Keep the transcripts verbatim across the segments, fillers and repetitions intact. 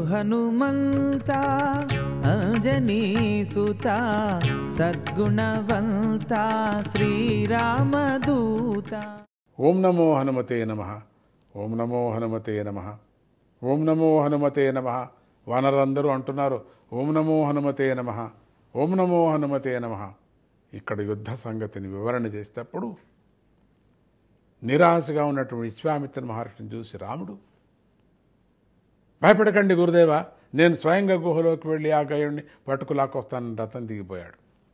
హనుమంత అంజనీ సుత సద్గుణవంత శ్రీరామదూత. ఓం నమో హనుమతే నమః. ఓం నమో హనుమతే నమః. ఓం నమో హనుమతే నమః. వానరులందరూ అంటున్నారు ఓం నమో హనుమతే నమః, ఓం నమో హనుమతే నమః. ఇక్కడ యుద్ధ సంగతిని వివరణ చేసేటప్పుడు నిరాశగా ఉన్నటువంటి విశ్వామిత్ర మహర్షిని చూసి రాముడు, భయపడకండి గురుదేవ, నేను స్వయంగా గుహలోకి వెళ్ళి ఆ గయుడిని పట్టుకులాకొస్తానని రథం దిగిపోయాడు.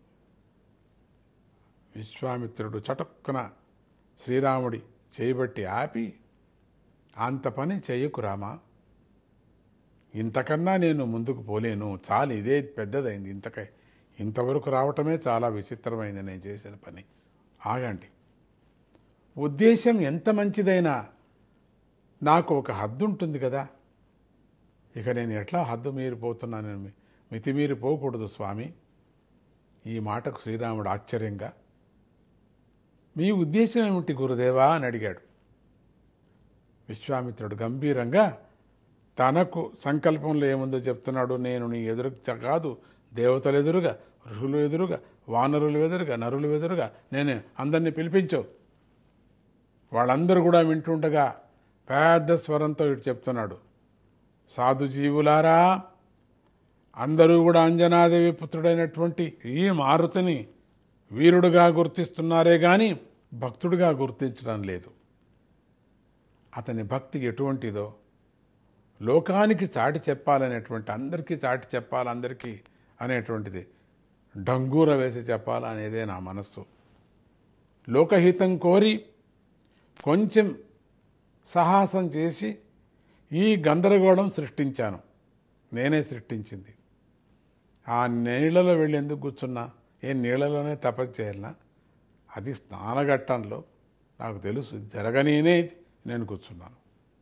విశ్వామిత్రుడు చటుక్కున శ్రీరాముడి చేయబట్టి ఆపి, అంత పని చేయకు రామా, ఇంతకన్నా నేను ముందుకు పోలేను, చాలు ఇదే పెద్దదైంది, ఇంతకై ఇంతవరకు రావటమే చాలా విచిత్రమైంది నేను చేసిన పని, ఆగండి. ఉద్దేశం ఎంత మంచిదైనా నాకు ఒక హద్దు ఉంటుంది కదా, ఇక నేను ఎట్లా హద్దు మీరిపోతున్నాను, మితిమీరిపోకూడదు స్వామి. ఈ మాటకు శ్రీరాముడు ఆశ్చర్యంగా, మీ ఉద్దేశం ఏమిటి గురుదేవా అని అడిగాడు. విశ్వామిత్రుడు గంభీరంగా తనకు సంకల్పంలో ఏముందో చెప్తున్నాడు. నేను నీ ఎదురుగా కాదు, దేవతలు ఎదురుగా, ఋషులు ఎదురుగా, వానరులు ఎదురుగా, నరులు ఎదురుగా నేను అందరినీ పిలిపించవు. వాళ్ళందరూ కూడా వింటుండగా పెద్ద స్వరంతో ఇటు చెప్తున్నాడు, సాధు జీవులారా, అందరూ కూడా అంజనాదేవి పుత్రుడైనటువంటి ఈ మారుతిని వీరుడుగా గుర్తిస్తున్నారే కానీ భక్తుడిగా గుర్తించడం లేదు. అతని భక్తి ఎటువంటిదో లోకానికి చాటి చెప్పాలనేటువంటి, అందరికీ చాటి చెప్పాలి అందరికీ అనేటువంటిది డంగూర వేసి చెప్పాలనేదే నా మనస్సు. లోకహితం కోరి కొంచెం సాహసం చేసి ఈ గందరగోళం సృష్టించాను, నేనే సృష్టించింది. ఆ నీళ్లలో వెళ్ళి ఎందుకు కూర్చున్నా, ఏ నీళ్లలోనే తపస్సు చేయాలనా, అది స్నానఘట్టంలో నాకు తెలుసు, జరగనేనే నేను కూర్చున్నాను.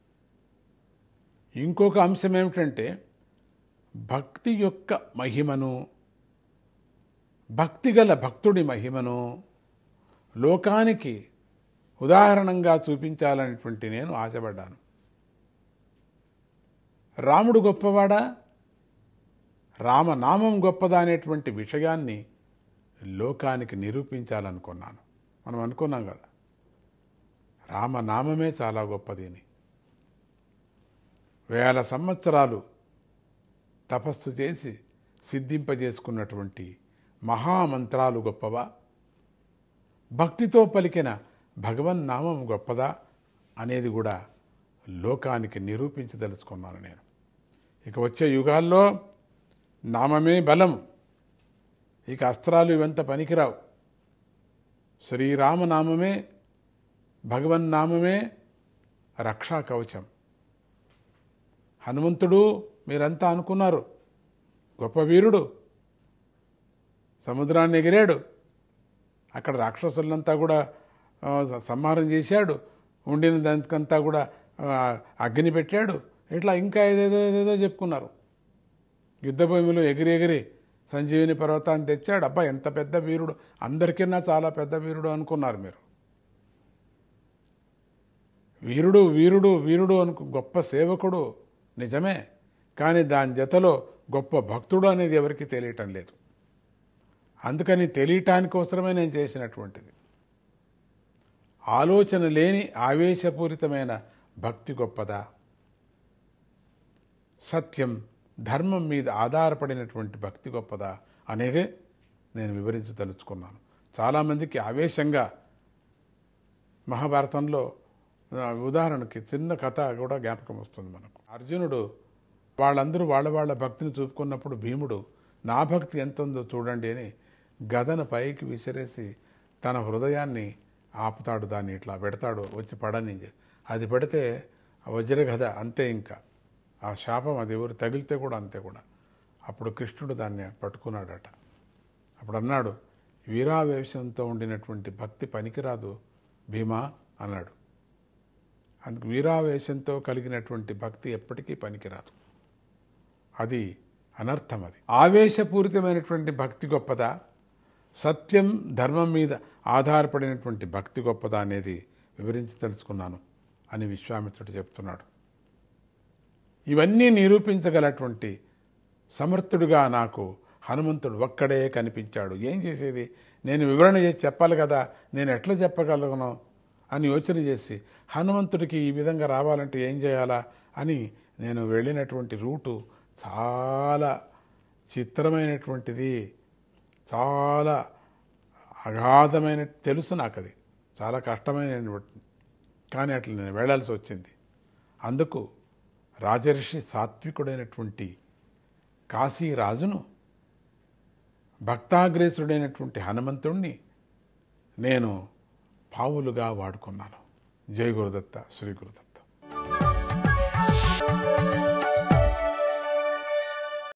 ఇంకొక అంశం ఏమిటంటే భక్తి యొక్క మహిమను, భక్తి గల భక్తుడి మహిమను లోకానికి ఉదాహరణంగా చూపించాలనేటువంటి నేను ఆశపడ్డాను. రాముడు గొప్పవాడా, రామనామం గొప్పదా అనేటువంటి విషయాన్ని లోకానికి నిరూపించాలనుకున్నాను. మనం అనుకున్నాం కదా, రామనామమే చాలా గొప్పది అని. వేల సంవత్సరాలు తపస్సు చేసి సిద్ధింపజేసుకున్నటువంటి మహామంత్రాలు గొప్పవా, భక్తితో పలికిన భగవన్నామం గొప్పదా అనేది కూడా లోకానికి నిరూపించదలుచుకున్నాను నేను. ఇక వచ్చే యుగాల్లో నామమే బలం, ఇక అస్త్రాలు ఇవంత పనికిరావు. శ్రీరామనామమే, భగవన్నామమే రక్షా కవచం. హనుమంతుడు మీరంతా అనుకున్నారు గొప్ప వీరుడు, సముద్రాన్ని ఎగిరాడు, అక్కడ రాక్షసులంతా కూడా సంహారం చేశాడు, ఉండిన దానికంతా కూడా అగ్ని పెట్టాడు, ఇట్లా ఇంకా ఏదేదో ఏదేదో చెప్పుకున్నారు. యుద్ధభూమిలో ఎగిరి ఎగిరి సంజీవిని పర్వతాన్ని తెచ్చాడు. అబ్బా ఎంత పెద్ద వీరుడు, అందరికన్నా చాలా పెద్ద వీరుడు అనుకున్నారు మీరు. వీరుడు వీరుడు వీరుడు అనుకు గొప్ప సేవకుడు నిజమే, కానీ దాని జతలో గొప్ప భక్తుడు అనేది ఎవరికి తెలియటం లేదు. అందుకని తెలియటానికోసమే నేను చేసినటువంటిది. ఆలోచన లేని ఆవేశపూరితమైన భక్తి గొప్పదా, సత్యం ధర్మం మీద ఆధారపడినటువంటి భక్తి గొప్పదా అనేదే నేను వివరించదలుచుకున్నాను. చాలామందికి ఆవేశంగా మహాభారతంలో ఉదాహరణకి చిన్న కథ కూడా జ్ఞాపకం వస్తుంది మనకు. అర్జునుడు వాళ్ళందరూ వాళ్ళ వాళ్ళ భక్తిని చూపుకున్నప్పుడు భీముడు నా భక్తి ఎంత ఉందో చూడండి అని గదను పైకి విసిరేసి తన హృదయాన్ని ఆపుతాడు, దాన్ని ఇట్లా పెడతాడు, వచ్చి పడని. అది పెడితే వజ్రగద అంతే, ఇంకా ఆ శాపం అది ఎవరు తగిలితే కూడా అంతే కూడా. అప్పుడు కృష్ణుడు దాన్ని పట్టుకున్నాడట. అప్పుడు అన్నాడు, వీరావేశంతో ఉండినటువంటి భక్తి పనికిరాదు భీమా అన్నాడు. అందుకు వీరావేశంతో కలిగినటువంటి భక్తి ఎప్పటికీ పనికిరాదు, అది అనర్థం. అది ఆవేశపూరితమైనటువంటి భక్తి గొప్పదా, సత్యం ధర్మం మీద ఆధారపడినటువంటి భక్తి గొప్పదా అనేది వివరించి తెలుసుకున్నాను అని విశ్వామిత్రుడు చెప్తున్నాడు. ఇవన్నీ నిరూపించగలటువంటి సమర్థుడుగా నాకు హనుమంతుడు ఒక్కడే కనిపించాడు. ఏం చేసేది, నేను వివరణ చేసి చెప్పాలి కదా, నేను ఎట్లా చెప్పగలను అని యోచన చేసి హనుమంతుడికి ఈ విధంగా రావాలంటే ఏం చేయాలా అని నేను వెళ్ళినటువంటి రూటు చాలా చిత్రమైనటువంటిది, చాలా అగాధమైన, తెలుసు నాకు అది చాలా కష్టమైనటువంటి, కానీ అట్లా నేను వెళ్ళాల్సి వచ్చింది. అందుకు రాజర్షి సాత్వికుడైనటువంటి కాశీరాజును, భక్తాగ్రేసుడైనటువంటి హనుమంతుణ్ణి నేను పావులుగా వాడుకున్నాను. జై గురుదత్త, శ్రీ గురుదత్త.